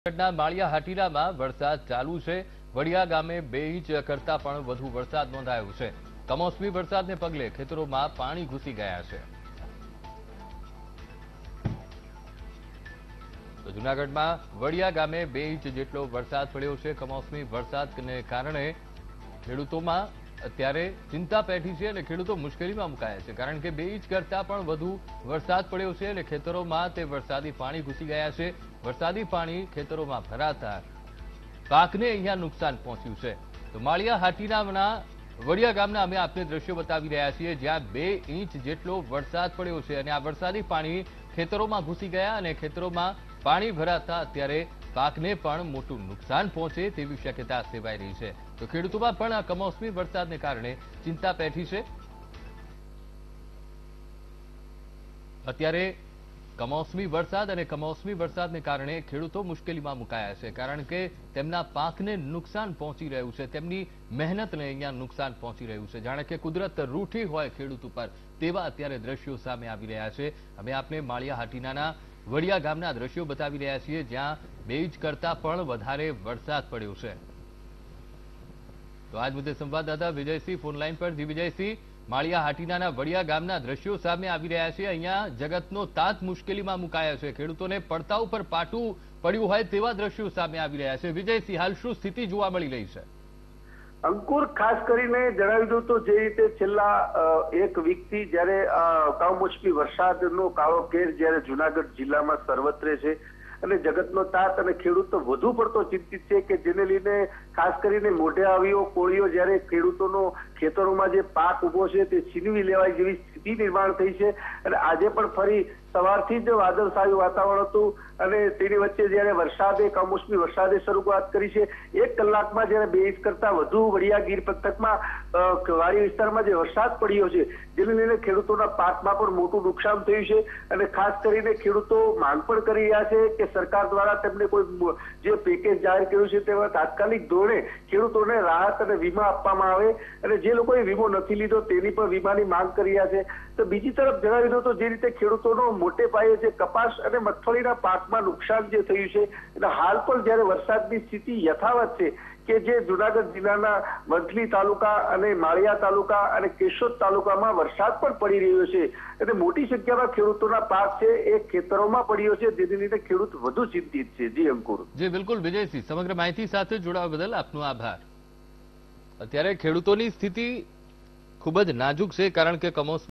જૂનાગઢના માળિયા હાટીરામાં વરસાદ ચાલુ છે। વડિયા ગામે 2 ઇંચ કરતા પણ વધુ વરસાદ નોંધાયો છે। કમોસમી વરસાદને પગલે ખેતરોમાં પાણી ઘૂસી ગયા છે। તો જૂનાગઢમાં વડિયા ગામે 2 ઇંચ જેટલો વરસાદ પડ્યો છે। કમોસમી વરસાદને કારણે ખેડૂતોમાં અત્યારે ચિંતા પેઠી છે અને ખેડૂતો મુશ્કેલીમાં મુકાયા છે, કારણ કે 2 ઇંચ કરતા પણ વધુ વરસાદ પડ્યો છે અને ખેતરોમાં તે વરસાદી પાણી ઘૂસી ગયા છે। વરસાદી પાણી ખેતરોમાં ભરાતા પાકને અહીંયા નુકસાન પહોંચ્યું છે। તો માળિયા હાટીરાના વડિયા ગામના અમે આપને દ્રશ્યો બતાવી રહ્યા છીએ, જ્યાં 2 ઇંચ જેટલો વરસાદ પડ્યો છે અને આ વરસાદી પાણી ખેતરોમાં ઘૂસી ગયા અને ખેતરોમાં પાણી ભરાતા અત્યારે પાકને પણ મોટું નુકસાન પહોંચે તેવી શક્યતા સેવાઈ રહી છે। તો ખેડૂતોમાં પણ આ કમોસમી વરસાદને કારણે ચિંતા પેઠી છે। અત્યારે કમોસમી વરસાદ અને કમોસમી વરસાદને કારણે ખેડૂતો મુશ્કેલીમાં મુકાયા છે, કારણ કે તેમના પાકને નુકસાન પહોંચી રહ્યું છે, તેમની મહેનતને અહીંયા નુકસાન પહોંચી રહ્યું છે। જાણે કે કુદરત રૂઠી હોય ખેડૂત ઉપર, તેવા અત્યારે દ્રશ્યો સામે આવી રહ્યા છે। અમે આપને માળિયા હાટીનાના વડિયા ગામના દ્રશ્યો બતાવી રહ્યા છીએ, જ્યાં 2 ઇંચ કરતા પણ વધારે વરસાદ પડ્યો છે। તો આજ મુદ્દે સંવાદદાતા વિજયસિંહ ફોનલાઈન પર। જી વિજયસિંહ, માળિયા હાટીનાના વડિયા ગામના દ્રશ્યો સામે આવી રહ્યા છે। અહીંયા જગતનો તાત મુશ્કેલીમાં મુકાયો છે, ખેડૂતોને પડતા ઉપર પાટું પડ્યું હોય તેવા દ્રશ્યો સામે આવી રહ્યા છે। વિજયસિંહ, હાલ શું સ્થિતિ જોવા મળી રહી છે? અંકુર, ખાસ કરીને જણાવી દઉં તો જે રીતે છેલ્લા એક વીકથી જ્યારે કમોસમી વરસાદનો કાળો કેર જ્યારે જૂનાગઢ જિલ્લામાં સર્વત્રે છે અને જગતનો તાત અને ખેડૂતો વધુ પડતો ચિંતિત છે, કે જેને લઈને ખાસ કરીને મોઢે આવ્યો કોળીઓ જ્યારે ખેડૂતોનો ખેતરોમાં જે પાક ઉભો છે તે છીનવી લેવાય જેવી સ્થિતિ નિર્માણ થઈ છે। અને આજે પણ ફરી સવારથી જ વાદળછાયું વાતાવરણ હતું અને તેની વચ્ચે જ્યારે વરસાદે કમોસમી વરસાદે શરૂઆત કરી છે। 1 કલાકમાં જ્યારે 2 ઇંચ કરતા વધુ વડિયા ગીર પંથકમાં વાડી વિસ્તારમાં જે વરસાદ પડ્યો છે, જેને લઈને ખેડૂતોના પાકમાં પણ મોટું નુકસાન થયું છે। અને ખાસ કરીને ખેડૂતો માંગ પણ કરી રહ્યા છે કે સરકાર દ્વારા તેમને કોઈ જે પેકેજ જાહેર કર્યું છે તેમાં તાત્કાલિક ધોરણે ખેડૂતોને રાહત અને વીમા આપવામાં આવે, અને જે લોકોએ વીમો નથી લીધો તેની પણ વીમાની માંગ કરી રહ્યા છે। તો બીજી તરફ જણાવી દો તો જે રીતે ખેડૂતોનો મોટે પાયે જે કપાસ અને મગફળીના પાકમાં નુકસાન જે થયું છે, એટલે હાલ પણ જ્યારે વરસાદની સ્થિતિ યથાવત છે કે જે જૂનાગઢ જિલ્લાના વંથલી તાલુકા અને માળિયા તાલુકા અને કેશોદ તાલુકામાં વરસાદ પણ પડી રહ્યો છે અને મોટી સંખ્યામાં ખેડૂતોના પાક છે એ ખેતરોમાં પડ્યો છે, જેને લીધે ખેડૂત વધુ ચિંતિત છે। જી અંકુર। જી બિલકુલ વિજયસિંહ, સમગ્ર માહિતી સાથે જોડાવા બદલ આપનો આભાર। અત્યારે ખેડૂતોની સ્થિતિ ખૂબ જ નાજુક છે, કારણ કે કમોસમી